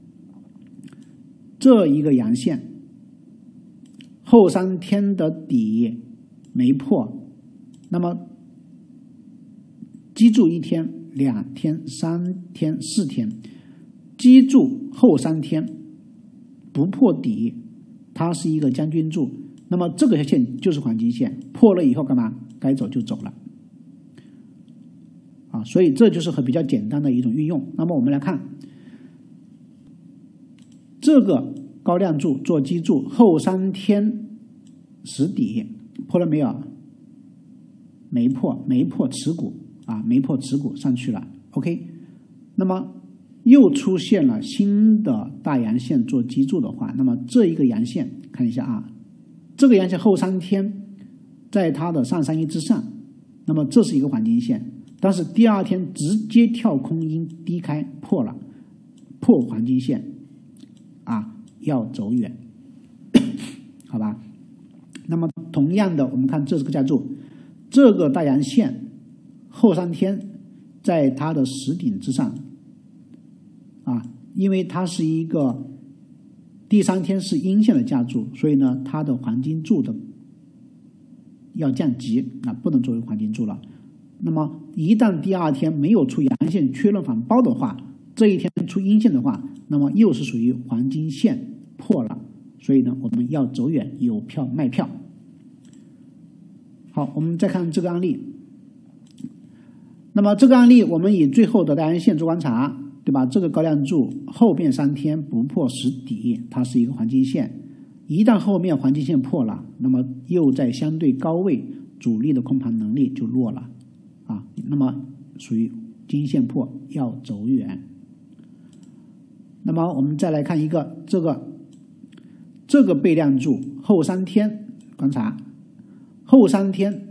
这一个阳线后3天的底没破，那么基柱1天、2天、3天、4天，基柱后3天不破底，它是一个将军柱，那么这个线就是黄金线，破了以后干嘛？该走就走了所以这就是比较简单的一种运用。那么我们来看这个高量柱做基柱后3天实底破了没有？没破，没破持股没破持股上去了 OK。 那么又出现了新的大阳线做基柱的话，那么这一个阳线看一下这个阳线后3天在它的上3一之上，那么这是一个黄金线，但是第2天直接跳空阴低开破了，破黄金线要走远好吧。那么同样的，我们看这是个架柱，这个大阳线后3天在它的实顶之上因为它是一个第3天是阴线的架柱，所以呢它的黄金柱的要降级不能作为黄金柱了。那么一旦第2天没有出阳线确认反包的话，这一天出阴线的话，那么又是属于黄金线破了，所以呢我们要走远，有票卖票。好，我们再看这个案例， 那么这个案例我们以最后的大阳线做观察，对吧？这个高量柱后面3天不破10底，它是一个黄金线。一旦后面黄金线破了，那么又在相对高位，主力的控盘能力就弱了啊。那么属于金线破要走远。那么我们再来看一个这个背量柱后3天观察，后3天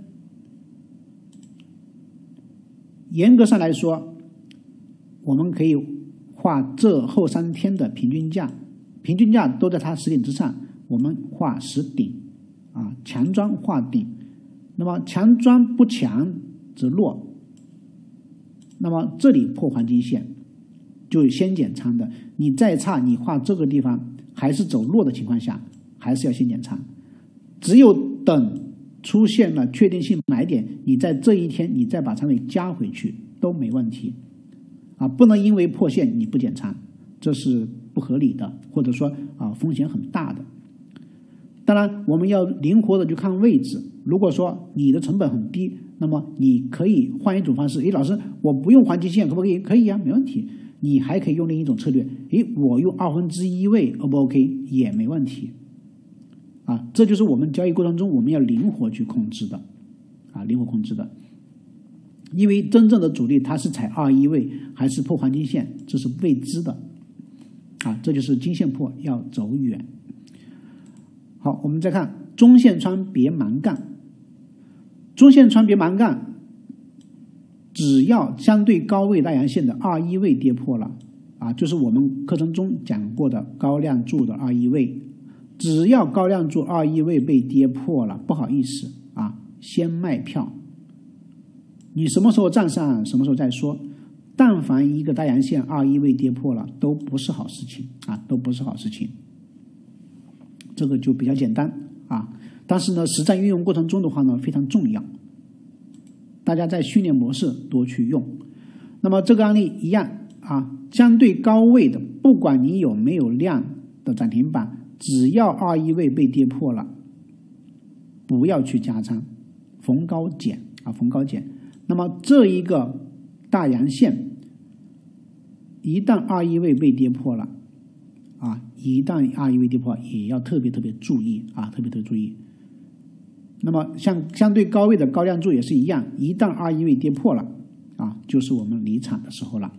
严格上来说，我们可以画这后3天的平均价，平均价都在它10顶之上，我们画10顶啊，强庄画顶。那么强庄不强则弱，那么这里破黄金线就先减仓的，你再差你画这个地方还是走弱的情况下，还是要先减仓。只有等出现了确定性买点，你在这一天你再把仓位加回去都没问题啊，不能因为破线你不减仓，这是不合理的，或者说风险很大的。当然我们要灵活的去看位置，如果说你的成本很低，那么你可以换一种方式，老师我不用黄金线可不可以？可以啊，没问题。你还可以用另一种策略，我用1/2位 O 不 OK 也没问题啊。这就是我们交易过程中我们要灵活去控制的啊，灵活控制的。因为真正的主力它是踩21位还是破黄金线，这是未知的啊，这就是金线破要走远。好，我们再看中线穿别盲干，中线穿别盲干，只要相对高位大阳线的21位跌破了啊，就是我们课程中讲过的高量柱的21位，只要高量柱21位被跌破了，不好意思啊，先卖票。你什么时候站上，什么时候再说。但凡一个大阳线21位跌破了，都不是好事情啊，都不是好事情。这个就比较简单啊，但是呢，实战运用过程中的话呢，非常重要。大家在训练模式多去用。那么这个案例一样啊，相对高位的，不管你有没有量的涨停板，只要21位被跌破了，不要去加仓，逢高减啊，逢高减。那么这一个大阳线，一旦21位被跌破了啊，一旦21位跌破，也要特别注意啊，特别注意。那么像相对高位的高量柱也是一样，一旦21位跌破了啊，就是我们离场的时候了。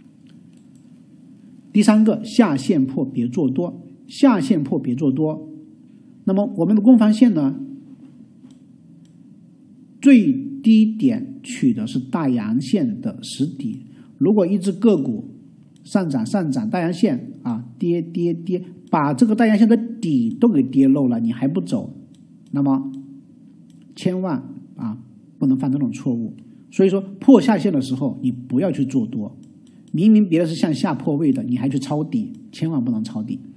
第3个，下线破别做多，下线破别做多。那么我们的攻防线呢，最低点取的是大阳线的10底。如果一只个股上涨，大阳线啊跌，把这个大阳线的底都给跌漏了，你还不走，那么千万不能犯这种错误。所以说破下线的时候你不要去做多，明明别的是向下破位的，你还去抄底，千万不能抄底。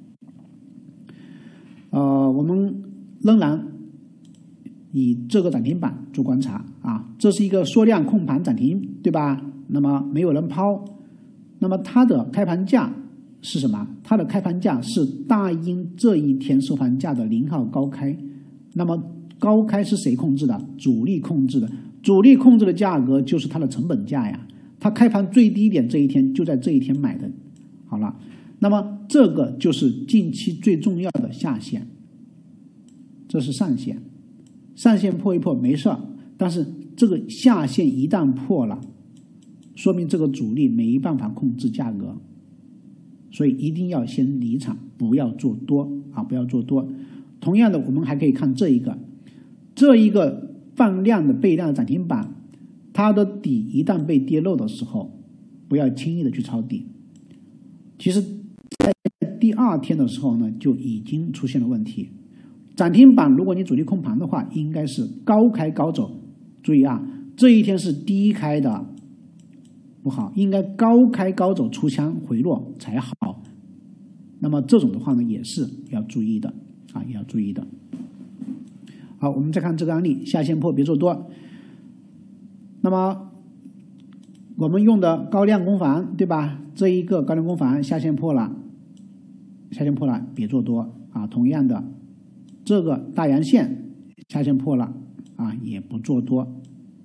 我们仍然以这个涨停板做观察啊，这是一个缩量控盘涨停，对吧？那么没有人抛，那么它的开盘价是什么？它的开盘价是大阴这一天收盘价的0号高开。那么高开是谁控制的？主力控制的。主力控制的价格就是它的成本价呀，它开盘最低点这一天就在这一天买的。好了，那么这个就是近期最重要的下限，这是上限。上限破一破没事，但是这个下限一旦破了，说明这个主力没办法控制价格，所以一定要先离场，不要做多啊，不要做多。同样的，我们还可以看这一个放量的背量的涨停板，它的底一旦被跌漏的时候，不要轻易的去抄底。其实在第2天的时候呢，就已经出现了问题。涨停板如果你主力控盘的话，应该是高开高走，注意啊，这一天是低开的不好，应该高开高走出枪回落才好。那么这种的话呢，也是要注意的啊，也要注意的。好，我们再看这个案例，下线破别做多。那么我们用的高量攻防，对吧？这一个高量攻防下线破了，别做多啊。同样的，这个大阳线下线破了啊，也不做多。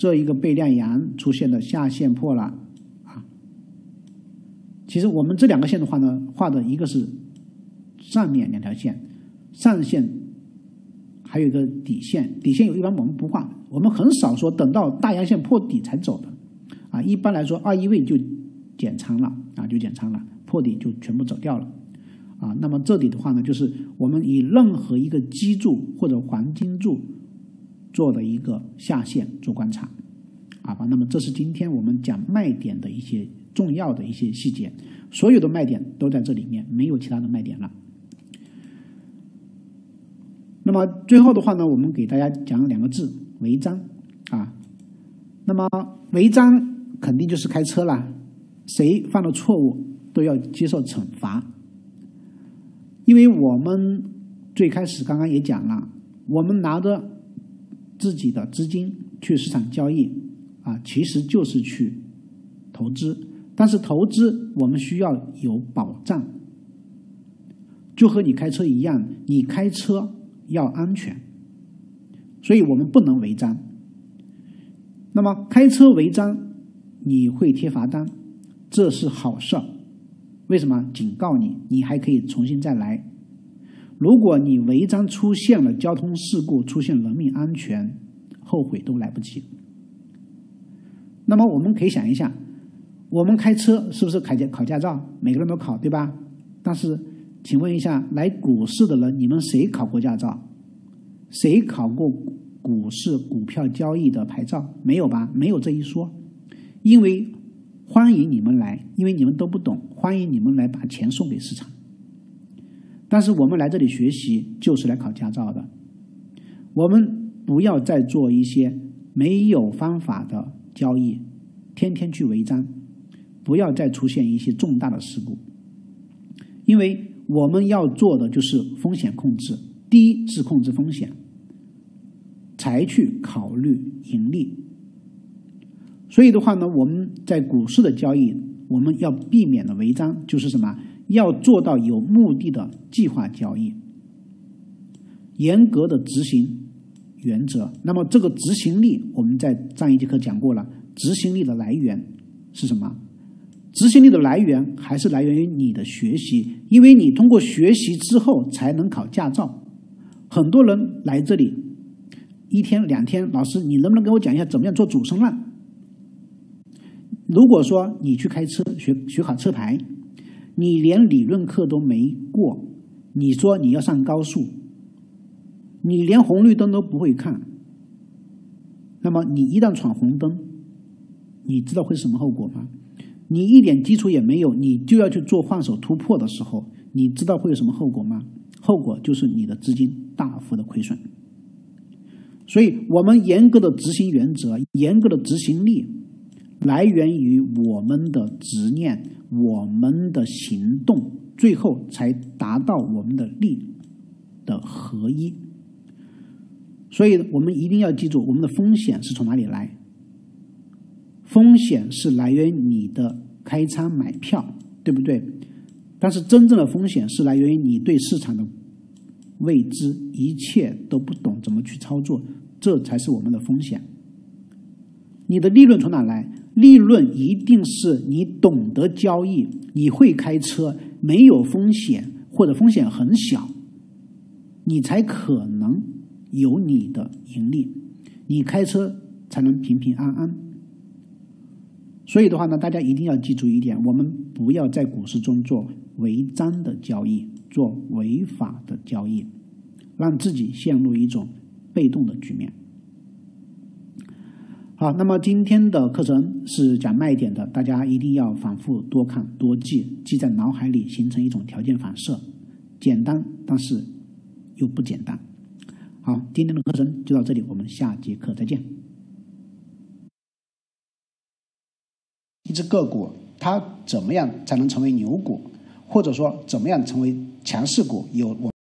这一个被量阳出现的下限破了啊。其实我们这两个线的话呢，画的一个是上面两条线，上线还有一个底线，底线一般我们不画，我们很少说等到大阳线破底才走的啊。一般来说21位就减仓了啊，就减仓了，破底就全部走掉了啊。那么这里的话呢，就是我们以任何一个基柱或者黄金柱做的一个下限做观察啊。那么这是今天我们讲卖点的一些重要的一些细节，所有的卖点都在这里面，没有其他的卖点了。那么最后的话呢，我们给大家讲两个字：违章啊。那么违章肯定就是开车了，谁犯了错误都要接受惩罚。因为我们最开始刚刚也讲了，我们拿着自己的资金去市场交易啊，其实就是去投资，但是投资我们需要有保障，就和你开车一样，你开车要安全，所以我们不能违章。那么开车违章你会贴罚单，这是好事，为什么？警告你，你还可以重新再来。如果你违章出现了交通事故，出现人命安全，后悔都来不及。那么我们可以想一下，我们开车是不是考驾照？每个人都考，对吧？但是请问一下，来股市的人，你们谁考过驾照？谁考过股市股票交易的牌照？没有吧？没有这一说。因为欢迎你们来，因为你们都不懂，欢迎你们来把钱送给市场。但是我们来这里学习就是来考驾照的，我们不要再做一些没有方法的交易，天天去违章，不要再出现一些重大的事故。因为我们要做的就是风险控制，第一是控制风险，才去考虑盈利。所以的话呢，我们在股市的交易，我们要避免的违章就是什么？要做到有目的的计划交易，严格的执行原则。那么这个执行力，我们在上一节课讲过了，执行力的来源是什么？执行力的来源还是来源于你的学习，因为你通过学习之后才能考驾照。很多人来这里1天2天，老师你能不能给我讲一下怎么样做主升浪？如果说你去开车学考车牌，你连理论课都没过，你说你要上高速，你连红绿灯都不会看，那么你一旦闯红灯，你知道会是什么后果吗？你一点基础也没有，你就要去做换手突破的时候，你知道会有什么后果吗？后果就是你的资金大幅的亏损。所以我们严格的执行原则，严格的执行力来源于我们的执念，我们的行动，最后才达到我们的力的合一。所以我们一定要记住，我们的风险是从哪里来？风险是来源于你的开仓买票，对不对？但是真正的风险是来源于你对市场的未知，一切都不懂怎么去操作，这才是我们的风险。你的利润从哪来？利润一定是你懂得交易，你会开车，没有风险或者风险很小，你才可能有你的盈利，你开车才能平平安安。所以的话呢，大家一定要记住一点，我们不要在股市中做违章的交易，做违法的交易，让自己陷入一种被动的局面。好，那么今天的课程是讲卖点的，大家一定要反复多看多记，记在脑海里，形成一种条件反射，简单但是又不简单。好，今天的课程就到这里，我们下节课再见。一只个股它怎么样才能成为牛股，或者说怎么样成为强势股，有我